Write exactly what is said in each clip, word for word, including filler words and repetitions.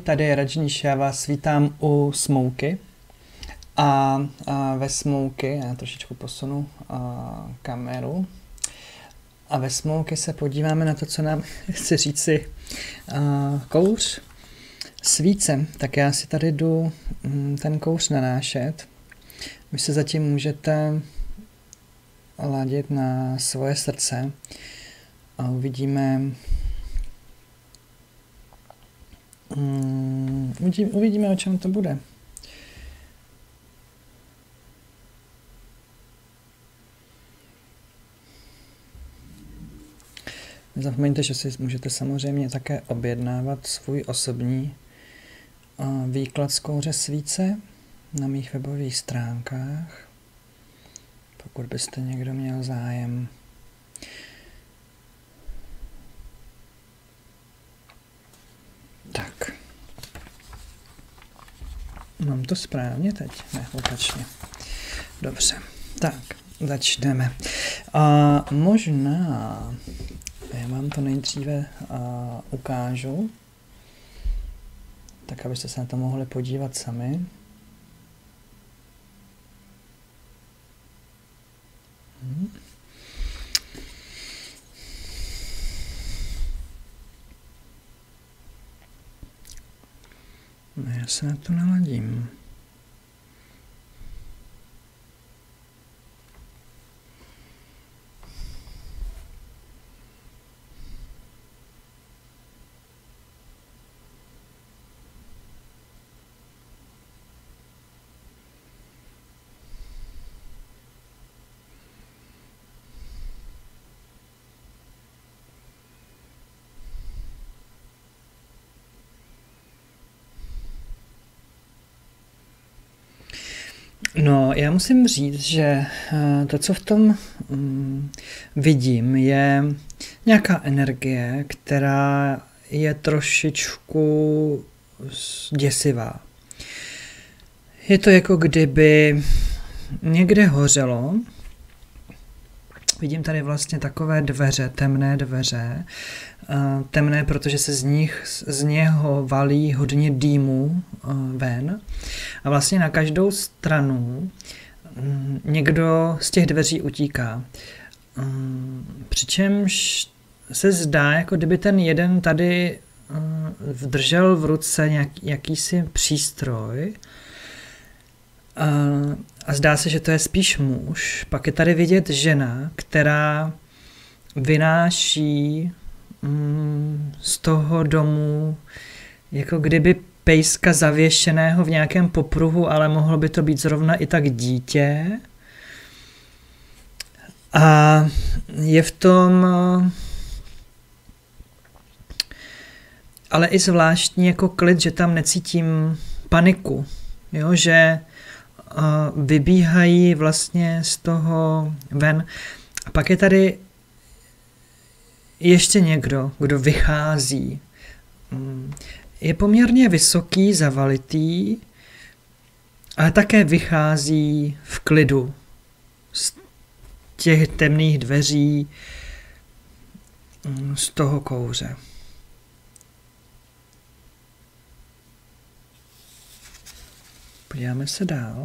tady je Rajnish, já vás vítám u Smouky. A, a ve Smouky, já trošičku posunu a, kameru, a ve Smouky se podíváme na to, co nám chce říci a, kouř, svíce. Tak já si tady jdu m, ten kouř nanášet. Vy se zatím můžete ladit na svoje srdce a uvidíme, um, uvidíme, uvidíme, o čem to bude. Nezapomeňte, že si můžete samozřejmě také objednávat svůj osobní uh, výklad z kouře svíce na mých webových stránkách, pokud byste někdo měl zájem. Tak. Mám to správně teď? Ne, opačně. Dobře. Tak, začneme. A možná, já vám to nejdříve a, ukážu, tak abyste se na to mohli podívat sami. Hmm. No, já se na to naladím. No, já musím říct, že to, co v tom um, vidím, je nějaká energie, která je trošičku děsivá. Je to jako kdyby někde hořelo. Vidím tady vlastně takové dveře, temné dveře. Uh, temné, protože se z nich, z něho valí hodně dýmu uh, ven. A vlastně na každou stranu um, někdo z těch dveří utíká. Um, přičemž se zdá, jako kdyby ten jeden tady uh, držel v ruce nějak, jakýsi přístroj. Uh, a zdá se, že to je spíš muž. Pak je tady vidět žena, která vynáší mm, z toho domu jako kdyby pejska zavěšeného v nějakém popruhu, ale mohlo by to být zrovna i tak dítě. A je v tom ale i zvláštní jako klid, že tam necítím paniku, jo, že uh, vybíhají vlastně z toho ven. A pak je tady ještě někdo, kdo vychází. Je poměrně vysoký, zavalitý, ale také vychází v klidu z těch temných dveří, z toho kouře. Podíváme se dál.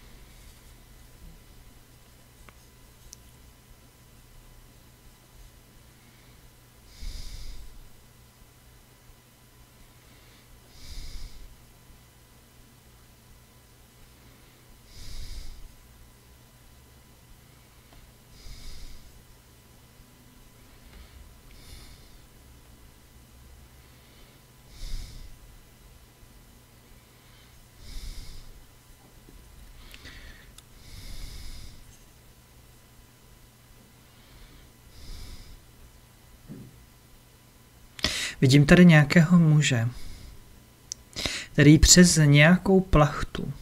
Vidím tady nějakého muže, který přes nějakou plachtu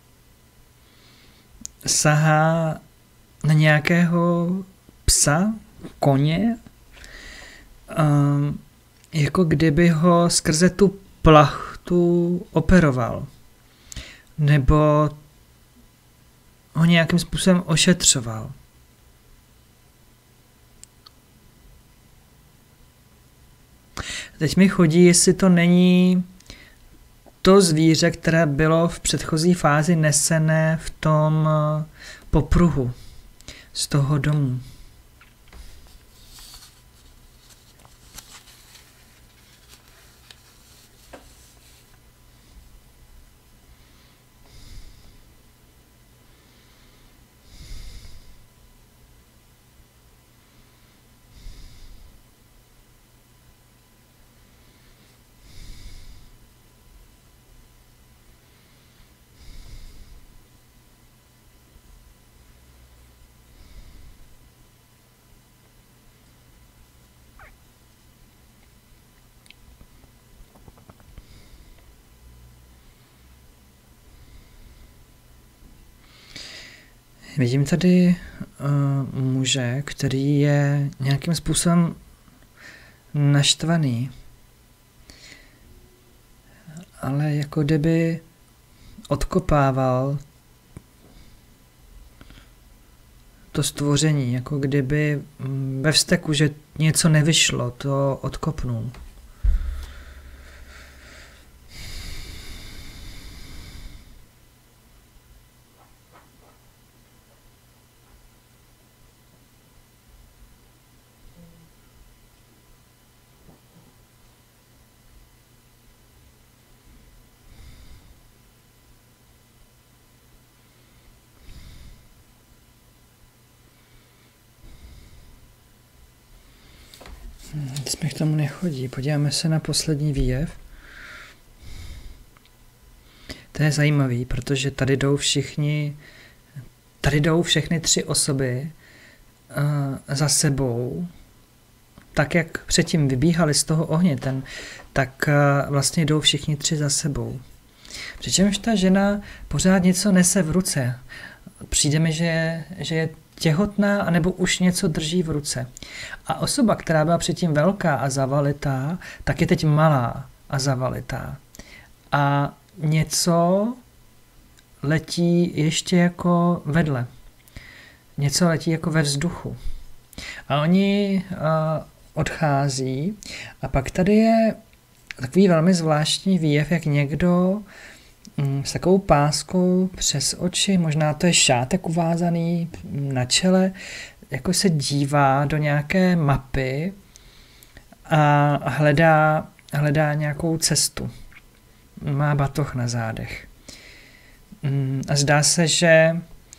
sahá na nějakého psa, koně, um, jako kdyby ho skrze tu plachtu operoval, nebo ho nějakým způsobem ošetřoval. Teď mi chodí, jestli to není to zvíře, které bylo v předchozí fázi nesené v tom popruhu z toho domu. Vidím tady uh, muže, který je nějakým způsobem naštvaný, ale jako kdyby odkopával to stvoření, jako kdyby ve vzteku, že něco nevyšlo, to odkopnul. Jsme k tomu nechodí. Podíváme se na poslední výjev. To je zajímavý, protože tady jdou všichni, tady jdou všechny tři osoby uh, za sebou, tak jak předtím vybíhali z toho ohně, ten, tak uh, vlastně jdou všichni tři za sebou. Přičemž ta žena pořád něco nese v ruce. Přijde mi, že, že je těhotná, anebo už něco drží v ruce. A osoba, která byla předtím velká a zavalitá, tak je teď malá a zavalitá. A něco letí ještě jako vedle. Něco letí jako ve vzduchu. A oni uh, odchází a pak tady je takový velmi zvláštní výjev, jak někdo s takovou páskou přes oči, možná to je šátek uvázaný na čele, jako se dívá do nějaké mapy a hledá, hledá nějakou cestu. Má batoh na zádech. A zdá se, že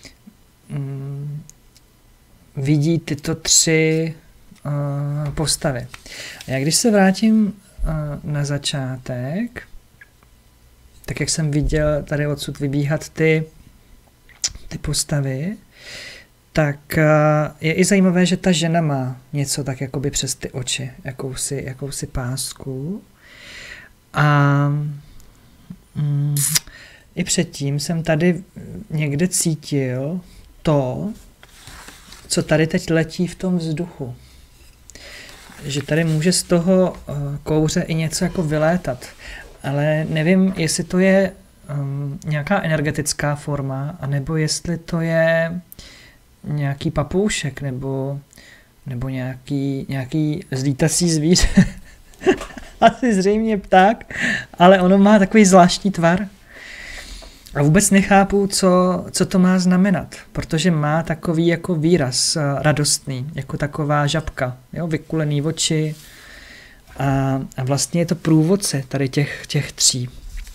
vidí tyto tři postavy. A já když se vrátím na začátek, tak jak jsem viděl tady odsud vybíhat ty, ty postavy, tak je i zajímavé, že ta žena má něco tak jakoby přes ty oči, jakousi, jakousi pásku. A mm, i předtím jsem tady někde cítil to, co tady teď letí v tom vzduchu. Že tady může z toho kouře i něco jako vylétat. Ale nevím, jestli to je um, nějaká energetická forma, anebo jestli to je nějaký papoušek, nebo, nebo nějaký, nějaký zlítací zvíř. Asi zřejmě pták, ale ono má takový zvláštní tvar. A vůbec nechápu, co, co to má znamenat, protože má takový jako výraz uh, radostný, jako taková žabka, jo, vykulený oči. A, a vlastně je to průvodce tady těch, těch tří.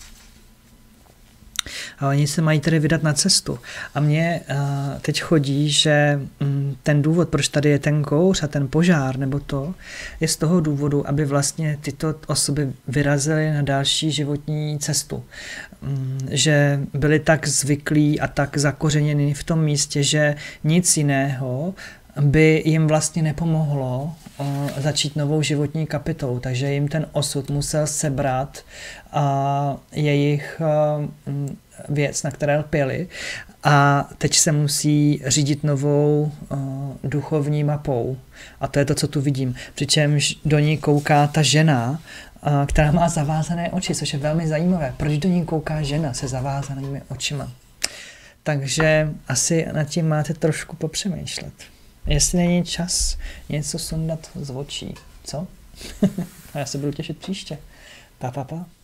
A oni se mají tedy vydat na cestu. A mně uh, teď chodí, že um, ten důvod, proč tady je ten kouř a ten požár, nebo to, je z toho důvodu, aby vlastně tyto osoby vyrazily na další životní cestu. Um, že byli tak zvyklí a tak zakořeněni v tom místě, že nic jiného by jim vlastně nepomohlo uh, začít novou životní kapitolu, takže jim ten osud musel sebrat uh, jejich uh, věc, na které lpěli, a teď se musí řídit novou uh, duchovní mapou. A to je to, co tu vidím. Přičemž do ní kouká ta žena, uh, která má zavázané oči, což je velmi zajímavé. Proč do ní kouká žena se zavázanými očima? Takže asi nad tím máte trošku popřemýšlet. Jestli není čas něco sundat z očí, co? A já se budu těšit příště. Pa, pa, pa.